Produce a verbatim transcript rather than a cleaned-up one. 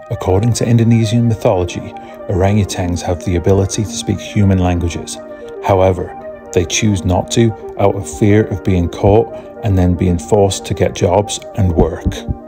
According to Indonesian mythology, orangutans have the ability to speak human languages. However, they choose not to out of fear of being caught and then being forced to get jobs and work.